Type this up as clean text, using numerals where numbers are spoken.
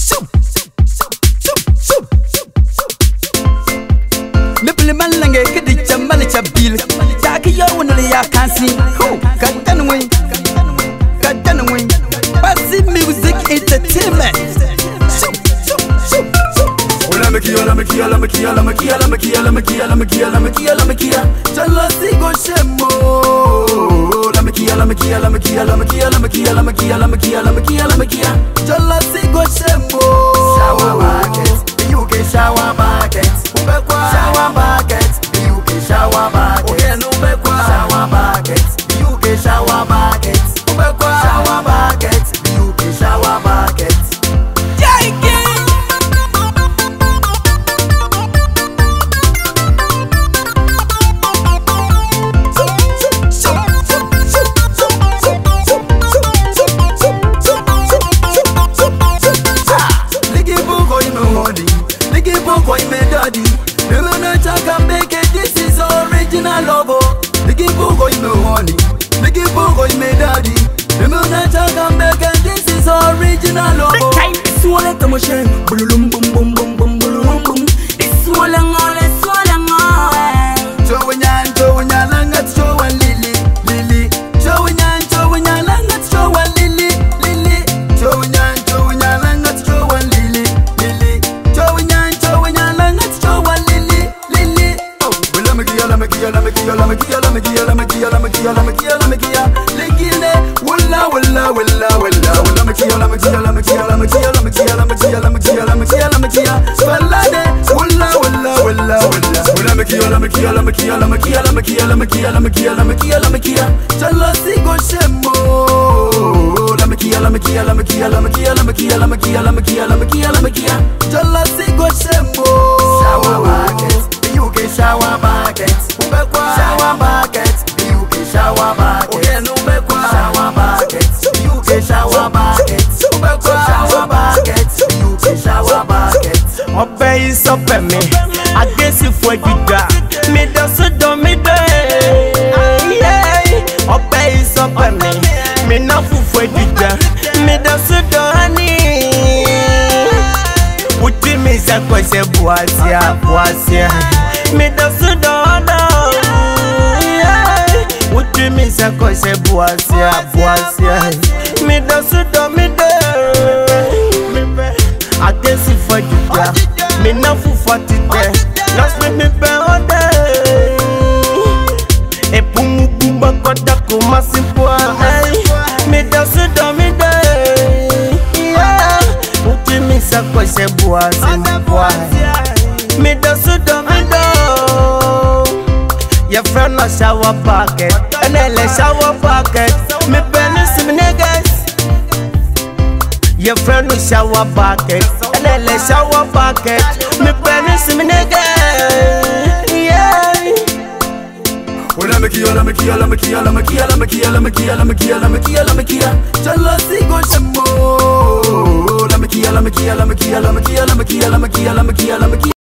Nipple Malange, Kadicha Malicha Bill, Taki Yawanaya Kansi, Katanway, Katanway, Passive music entertainment. Shower bucket, you can shower bucket. Shower bucket, you can shower bucket. Shower bucket, you can shower bucket. Shower bucket, you can shower bucket. This is original logo. The give Bogo you know honey. The give Bogo you made daddy. The moon I come back and this is original logo. Swallow the machine, boom, boom, boom, boom, boom, boom, boom. It's swallowing all, it's swallowing all. Showing yan, let's show and lily, lily. Showing yan, let's show and lily, lily. Showing yan, let's show and lily, lily. Showing yan, let's show and lily, lily. Oh, well, I'm a kia, shower bucket, shower bucket, you can shower bucket. Shower bucket, you can shower bucket. Shower bucket, you can shower bucket. Obey is up at me. I guess if we did that, me does it do me day. Obey is up at me. Me not for we did that, me does it do honey. What you miss a question, boasia. Me does it do what you miss a question, boasia. Me does it do me day. I guess if I do that, me not for 40 days. Lost me all day. A boom boom back da kuma simple. Me does it do me day. What you miss a question, boasia. Me does it do me day. Your friend no shower bucket, and then shower bucket. Me penis me niggas. Your friend no shower bucket, and then shower bucket. Me penis me niggas. Yeah. Well, I'm a kia. Jealousy go shamo. I'm a kia.